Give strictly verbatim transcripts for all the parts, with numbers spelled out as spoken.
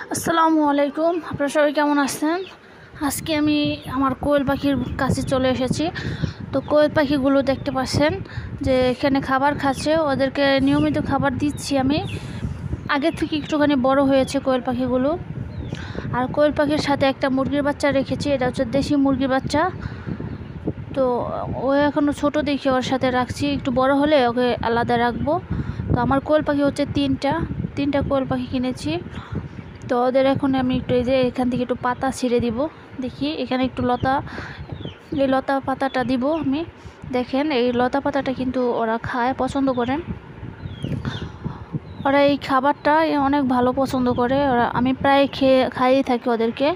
আসসালামু আলাইকুম। আপনারা সবাই কেমন আছেন? আজকে আমি আমার কোয়েল পাখির কাছে চলে এসেছি। তো কোয়েল পাখিগুলো দেখতে পাচ্ছেন যে এখানে খাবার খাচ্ছে, ওদেরকে নিয়মিত খাবার দিচ্ছি আমি। আগের থেকে একটুখানি বড় হয়েছে কোয়েল পাখিগুলো। আর কোয়েল পাখির সাথে একটা মুরগির বাচ্চা রেখেছি, এটা হচ্ছে দেশি মুরগির বাচ্চা। তো ও এখনও ছোটো দেখে ওর সাথে রাখছি, একটু বড় হলে ওকে আলাদা রাখবো। তো আমার কোয়েল পাখি হচ্ছে তিনটা তিনটা কোয়েল পাখি কিনেছি। তো ওদের এখন আমি একটু এই যে এখান থেকে একটু পাতা ছিঁড়ে দিব। দেখি এখানে একটু লতা, এই লতা পাতাটা দিব আমি। দেখেন এই লতা পাতাটা কিন্তু ওরা খায়, পছন্দ করে। ওরা এই খাবারটা অনেক ভালো পছন্দ করে, ওরা আমি প্রায় খেয়ে খাইয়ে থাকি ওদেরকে।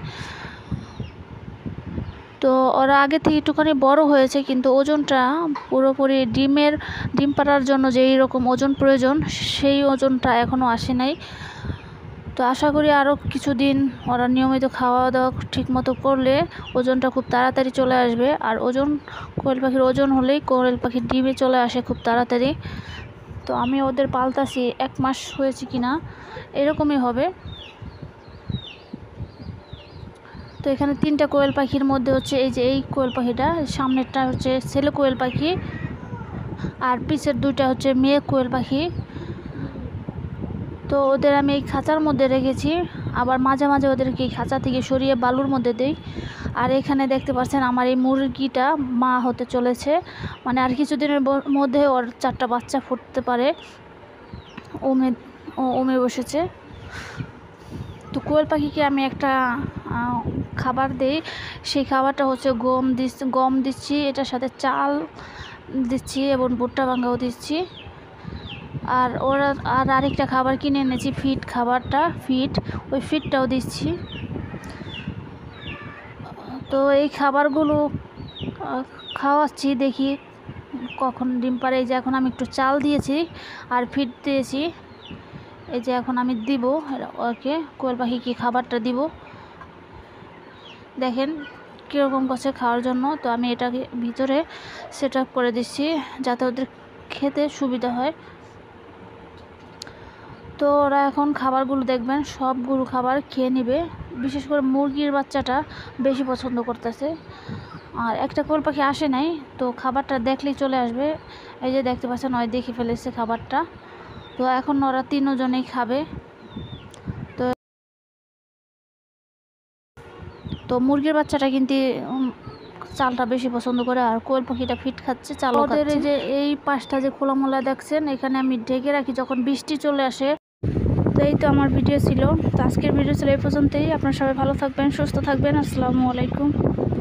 তো ওরা আগে থেকে একটুখানি বড় হয়েছে, কিন্তু ওজনটা পুরোপুরি ডিমের ডিম পাড়ার জন্য যেই রকম ওজন প্রয়োজন সেই ওজনটা এখনও আসে নাই। তো আশা করি আরও কিছুদিন ওরা নিয়মিত খাওয়া দাওয়া ঠিকমতো করলে ওজনটা খুব তাড়াতাড়ি চলে আসবে। আর ওজন কোয়েল পাখির ওজন হলেই কোয়েল পাখির ডিমে চলে আসে খুব তাড়াতাড়ি। তো আমি ওদের পালতাছি, এক মাস হয়েছে কি না এরকমই হবে। তো এখানে তিনটা কোয়েল পাখির মধ্যে হচ্ছে এই যে এই কোয়েল পাখিটা, সামনেরটা হচ্ছে ছেলে কোয়েল পাখি আর পিছের দুইটা হচ্ছে মেয়ে কোয়েল পাখি। তো ওদের আমি এই খাঁচার মধ্যে রেখেছি, আবার মাঝে মাঝে ওদেরকে এই খাঁচা থেকে সরিয়ে বালুর মধ্যে দিই। আর এখানে দেখতে পাচ্ছেন আমার এই মুরগিটা মা হতে চলেছে, মানে আর কিছুদিনের মধ্যে ওর চারটা বাচ্চা ফুটতে পারে। ওমে ওমে বসেছে। তো কোয়েল পাখিকে আমি একটা খাবার দিই, সেই খাবারটা হচ্ছে গম দিচ্ছি গম দিচ্ছি এটার সাথে চাল দিচ্ছি এবং ভুট্টা ভাঙাও দিচ্ছি। আর ওরা আর আরেকটা খাবার কিনে এনেছি, ফিড খাবারটা, ফিড ওই ফিডটাও দিচ্ছি। তো এই খাবারগুলো খাওয়াচ্ছি, দেখি কখন ডিম পাড়ে। এই যে এখন আমি একটু চাল দিয়েছি আর ফিড দিয়েছি, এই যে এখন আমি দিব ওকে কোয়েল পাখিকে খাবারটা দিব। দেখেন কীরকম করছে খাওয়ার জন্য। তো আমি এটাকে ভিতরে সেট আপ করে দিচ্ছি যাতে ওদের খেতে সুবিধা হয়। তো ওরা এখন খাবারগুলো দেখবেন সবগুলো খাবার খেয়ে নেবে, বিশেষ করে মুরগির বাচ্চাটা বেশি পছন্দ করতেছে। আর একটা কোয়েল পাখি আসে নাই, তো খাবারটা দেখলেই চলে আসবে। এই যে দেখতে পাচ্ছেন ওই দেখে ফেলেছে খাবারটা। তো এখন ওরা তিনজনেই খাবে। তো তো মুরগির বাচ্চাটা কিন্তু চালটা বেশি পছন্দ করে, আর কোয়েল পাখিটা ফিট খাচ্ছে, চাল ওদের। এই যে এই পাশটা যে খোলামোলা দেখছেন, এখানে আমি ঢেকে রাখি যখন বৃষ্টি চলে আসে। তো এই তো আমার ভিডিও ছিল, তো আজকের ভিডিও ছিল এই পর্যন্তই। আপনারা সবাই ভালো থাকবেন, সুস্থ থাকবেন। আসসালামু আলাইকুম।